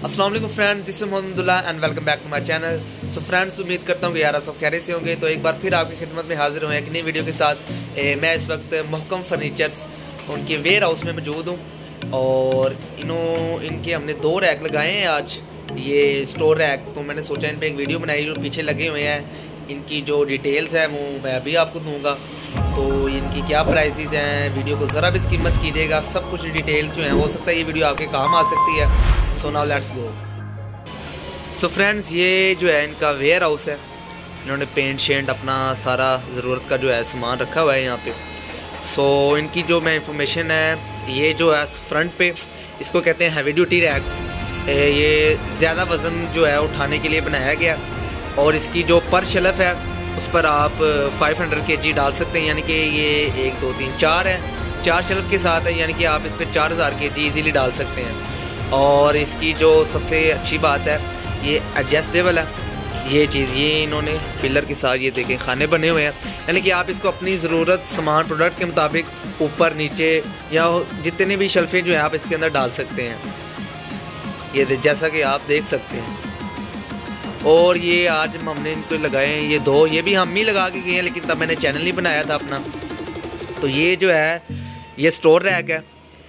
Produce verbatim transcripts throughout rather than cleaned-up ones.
अस्सलाम वालेकुम friends, this is Mohammadullah and welcome back to my channel. So friends, उम्मीद करता हूँ कि यार सब खैरियत से होंगे। तो एक बार फिर आपकी खिदमत में हाजिर हुए एक नई वीडियो के साथ। ए, मैं इस वक्त महकम फर्नीचर्स उनके वेयर हाउस में मौजूद हूँ और इन्हों इनके हमने दो रैक लगाए हैं आज, ये स्टोर रैक। तो मैंने सोचा इन पर एक वीडियो बनाई जो पीछे लगे हुए हैं। इनकी जो डिटेल्स है वो मैं अभी आपको दूँगा। तो इनकी क्या प्राइसेस हैं, वीडियो को ज़रा भी कीमत कीजिएगा, सब कुछ डिटेल जो है। हो सकता है ये वीडियो आपके काम आ सकती है। So now let's go. So friends, ये जो है इनका वेयर हाउस है। इन्होंने पेंट शेंट अपना सारा ज़रूरत का जो है सामान रखा हुआ है यहाँ पे। सो so, इनकी जो मैं इंफॉर्मेशन है, ये जो है फ्रंट पे इसको कहते हैं हैवी ड्यूटी रैक्स। ये ज़्यादा वज़न जो है उठाने के लिए बनाया गया और इसकी जो पर शेल्फ है उस पर आप पाँच सौ के जी डाल सकते हैं। यानी कि ये एक दो तीन चार है, चार शेल्फ के साथ है, यानी कि आप इस पर चार हज़ार के जी ईजीली डाल सकते हैं। और इसकी जो सबसे अच्छी बात है, ये एडजस्टेबल है। ये चीज़ ये इन्होंने पिलर के साथ ये देखें खाने बने हुए हैं, यानी कि आप इसको अपनी ज़रूरत सामान प्रोडक्ट के मुताबिक ऊपर नीचे या जितने भी शेल्फें जो है आप इसके अंदर डाल सकते हैं। ये जैसा कि आप देख सकते हैं। और ये आज हमने इनको लगाए हैं ये दो, ये भी हम ही लगा के गए हैं, लेकिन तब मैंने चैनल नहीं बनाया था अपना। तो ये जो है ये स्टोर रैक है।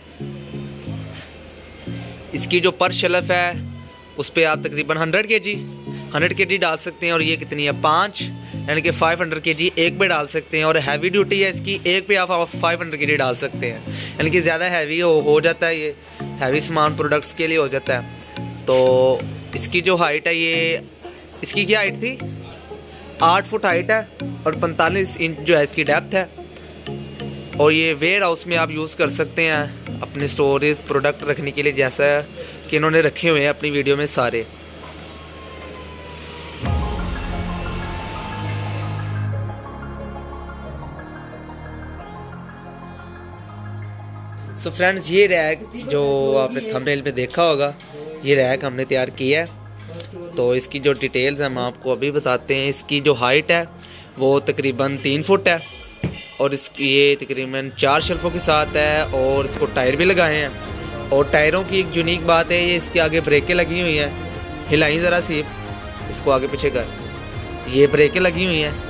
इसकी जो पर शेल्फ है उस पर आप तकरीबन हंड्रेड के जी हंड्रेड के जी डाल सकते हैं। और ये कितनी है, पाँच, यानी कि फाइव हंड्रेड के जी एक पे डाल सकते हैं। और हैवी ड्यूटी है इसकी, एक पे आप फाइव हंड्रेड के जी डाल सकते हैं, यानी कि ज़्यादा हैवी हो, हो जाता है। ये हैवी सामान प्रोडक्ट्स के लिए हो जाता है। तो इसकी जो हाइट है, ये इसकी क्या हाइट थी, आठ फुट हाइट है और पैंतालीस इंच जो है इसकी डेप्थ है। और ये वेयर हाउस में आप यूज़ कर सकते हैं अपने स्टोरेज प्रोडक्ट रखने के लिए, जैसा कि इन्होंने रखे हुए हैं अपनी वीडियो में सारे। सो so फ्रेंड्स, ये रैक जो आपने थंबनेल पे देखा होगा, ये रैक हमने तैयार किया है। तो इसकी जो डिटेल्स हम आपको अभी बताते हैं। इसकी जो हाइट है वो तकरीबन तीन फुट है और इसकी ये तकरीबन चार शेल्फों के साथ है। और इसको टायर भी लगाए हैं। और टायरों की एक यूनिक बात है, ये इसके आगे ब्रेकें लगी हुई हैं। हिलाई ज़रा सी इसको आगे पीछे कर, ये ब्रेकें लगी हुई हैं।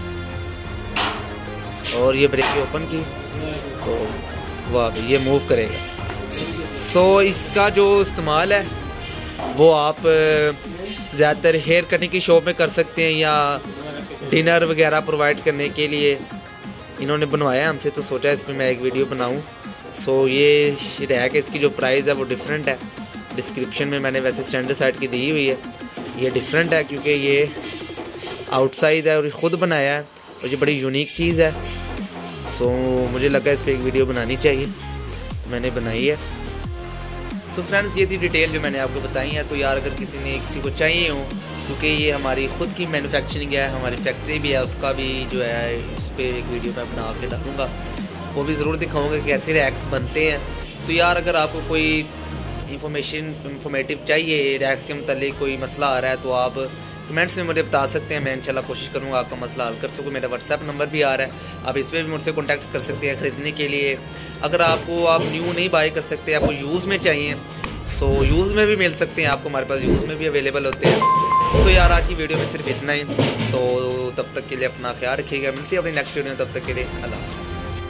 और ये ब्रेकें ओपन की तो वाह, ये मूव करेगा। सो so, इसका जो इस्तेमाल है वो आप ज़्यादातर हेयर कटिंग की शॉप में कर सकते हैं या डिनर वगैरह प्रोवाइड करने के लिए इन्होंने बनवाया हमसे। तो सोचा इस पर मैं एक वीडियो बनाऊं। सो so, ये रैक है, इसकी जो प्राइस है वो डिफरेंट है। डिस्क्रिप्शन में मैंने वैसे स्टैंडर्ड साइड की दी हुई है। ये डिफरेंट है क्योंकि ये आउटसाइड है और ये ख़ुद बनाया है और ये बड़ी यूनिक चीज़ है। सो so, मुझे लगा इस पर एक वीडियो बनानी चाहिए, तो मैंने बनाई है। सो so फ्रेंड्स, ये थी डिटेल जो मैंने आपको बताई है। तो यार अगर किसी ने किसी को चाहिए हो, क्योंकि ये हमारी ख़ुद की मैन्युफैक्चरिंग है, हमारी फैक्ट्री भी है, उसका भी जो है इस पर एक वीडियो मैं बना के डालूँगा, वो भी ज़रूर दिखाऊँगा कि कैसे रैक्स बनते हैं। तो यार अगर आपको कोई इंफॉर्मेशन इंफॉर्मेटिव चाहिए रैक्स के मतलब कोई मसला आ रहा है तो आप कमेंट्स में मुझे बता सकते हैं। मैं इंशाल्लाह कोशिश करूँगा आपका मसला हल कर सकूँ। मेरा व्हाट्सएप नंबर भी आ रहा है, आप इस पर भी मुझसे कॉन्टैक्ट कर सकते हैं ख़रीदने के लिए। अगर आपको आप न्यू नहीं बाई कर सकते, आपको यूज़ में चाहिए, सो यूज़ में भी मिल सकते हैं आपको, हमारे पास यूज़ में भी अवेलेबल होते हैं। तो यार आज की वीडियो में सिर्फ इतना ही। तो तब तक के लिए अपना ख्याल रखिएगा, मिलती है अपनी नेक्स्ट वीडियो में। तब तक के लिए अल्लाह।